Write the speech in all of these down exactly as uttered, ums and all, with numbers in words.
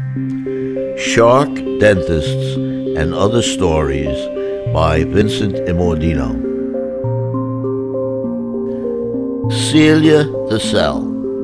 Shark Dentists and Other Stories by Vincent Imordino. Celia the Cell.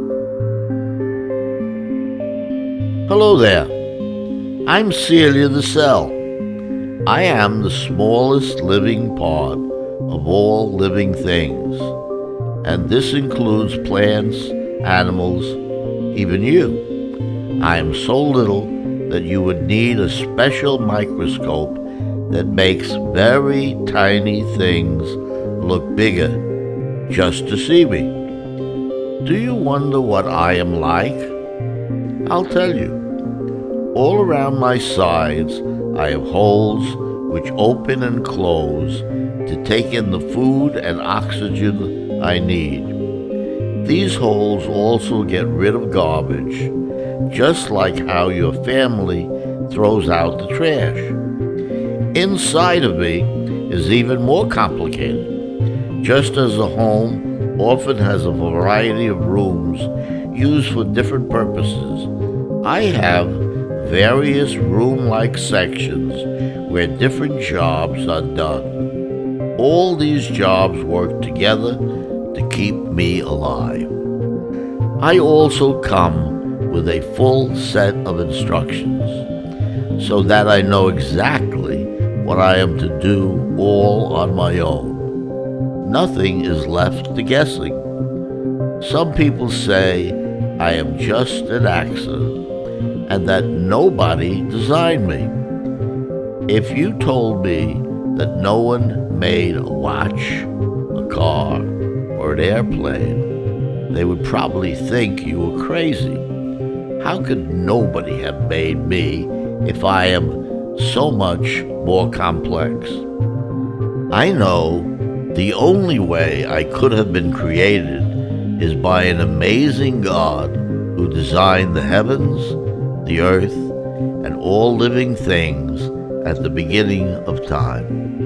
Hello there. I'm Celia the Cell. I am the smallest living part of all living things, and this includes plants, animals, even you. I am so little that you would need a special microscope that makes very tiny things look bigger just to see me. Do you wonder what I am like? I'll tell you. All around my sides I have holes which open and close to take in the food and oxygen I need. These holes also get rid of garbage, just like how your family throws out the trash. Inside of me is even more complicated. Just as a home often has a variety of rooms used for different purposes, I have various room-like sections where different jobs are done. All these jobs work together to keep me alive. I also come with a full set of instructions so that I know exactly what I am to do all on my own. Nothing is left to guessing. Some people say I am just an accident and that nobody designed me. If you told me that no one made a watch, a car, or an airplane, they would probably think you were crazy. How could nobody have made me if I am so much more complex? I know the only way I could have been created is by an amazing God who designed the heavens, the earth, and all living things at the beginning of time.